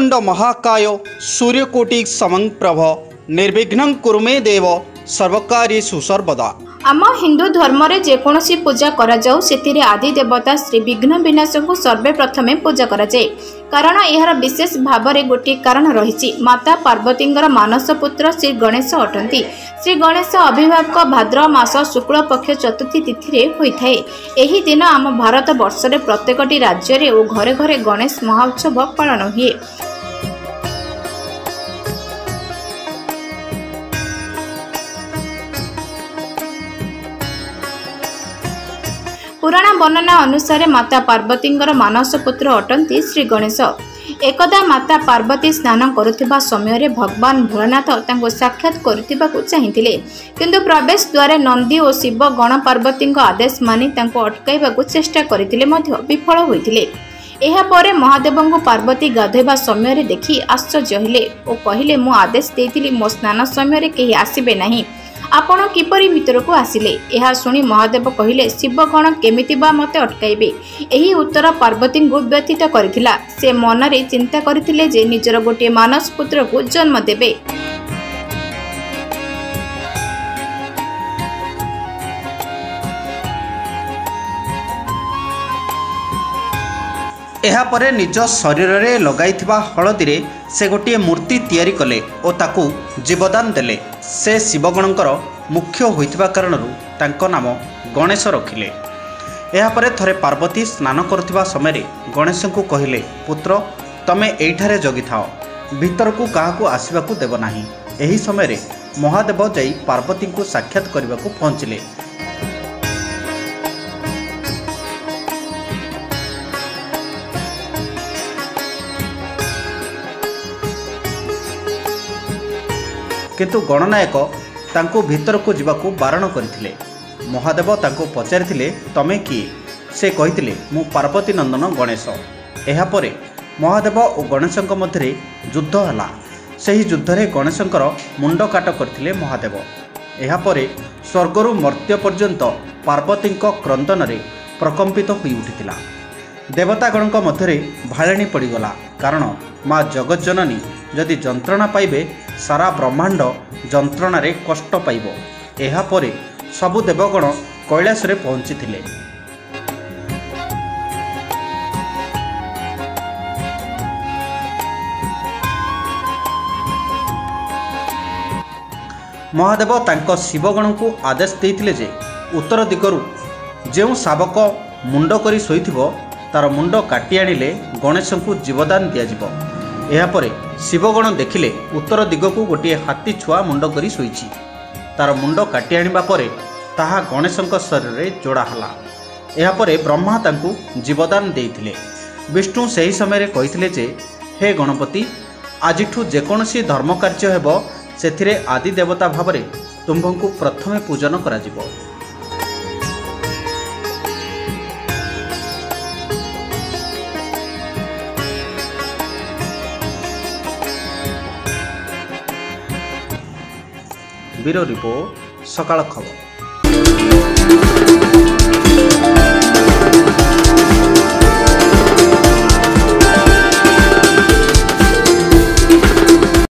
वक्रतुंड महाकाय सूर्यकोटि समप्रभ निर्विघ्नं कुरु मे देव सर्वकार्येषु सर्वदा। आम हिंदू धर्म रे जेकोसी पूजा करा जाऊ सेतिरे आदि देवता श्री विघ्न विनाश को सर्वे प्रथमे पूजा करा जाए। कारण यार विशेष भाव में गोटे कारण रही। माता पार्वती मानस पुत्र श्री गणेश अटंती। श्री गणेश अभिभावक भाद्रव मास शुक्ल पक्ष चतुर्थी तिथि होता है। यही दिन आम भारत वर्ष रे प्रत्येकटी राज्य रे और घरे घरे गणेश महोत्सव पालन हुए। पुराण वर्णना अनुसार माता पार्वती मानस पुत्र अटंती श्री गणेश। एकदा माता पार्वती स्नान करुवा समय भगवान भोलानाथ तांको साक्षात करुवा चाहिए, किंतु प्रवेश द्वार नंदी और शिव गण पार्वती आदेश मानि तांको अटकाइबा चेष्टा करथिले मध्य विफल होइथिले। एहापरे महादेव को पार्वती गाधोइबा समय देखि आश्चर्य हेले और कहिले मु आदेश देइथिली मो स्नान समय केही आसीबे नाही, आपण किपरि भीतर को आसिले। यह शुणी महादेव कहिले शिवगण केमिति बा मते अटकाइबे। एही उत्तर पार्वती को व्यतीत करिथिला। से मनरे चिंता करथिले जे निजर गोटे मानस पुत्र को जन्म देबे। एहा परे निज शरीर रे लगाइथिबा हळदी रे से गोटे मूर्ति तैयारी कले और ताकू जीवदान देले। से शिवगणकर मुख्य होइथिबा कारणरू तांको नाम गणेश रखिले। एहा परे थरे पार्वती स्नान करुथिबा समय गणेश को कहिले, पुत्र तमे एठारे जगी थाओ, भीतर को काहाकू आसीबाकू देव नाही। एही समय महादेव जाई पार्वती को साक्षात करबाकू पहुंचिले। किंतु गणनायक तांको भीतर को जीवाकू बारण करथिले। महादेव तांको पचारिथिले, तमे किए? से कहिथिले, मु पार्वती नंदन गणेश। एहा परे महादेव और गणेशଙ୍କ मध्यरे युद्ध हला। सही युद्ध रे गणेशଙ୍କର मुंड काट करथिले महादेव। एहा परे स्वर्गरु मर्त्य पर्यंत पार्वतीଙ୍କ क्रंदन रे प्रकंपित होई उठिथिला। देवतागणଙ୍କ मध्यरे भाळेणी पड़ीगला। कारण माँ जगज्जननी जदि जंत्रणा पाइबे सारा ब्रह्मांड जंत्रणा रे कष्ट पाइबो। एहा परे सबु देवगण कैलाश रे पहुंची थिले। महादेव तांको शिवगण को आदेश देइथिले जे उत्तर दिगरु जेउ शावक मुंड करी सोइथिबो तार मुंड काटी आनिले गणेश को जीवदान दिया जिवो। एहा परे शिवगण देखिले उत्तर दिग को गोटे हाथी छुआ मुंड करी सोइछि। तार मुंड काटी आनिबा परे ताहा गणेशଙ୍କ शरीर रे जोड़ा हला। एहा परे ब्रह्मा तांकू जीवदान देइथिले। विष्णु सही समय रे कहिथिले जे हे गणपति, आजिठू जेकोसी धर्म कार्य हेबो सेथिरे आदि देवता भावरे तुम्भंकु प्रथमे पूजन करा जिवो। ब्यूरो रिपोर्ट, सकाळ खबर।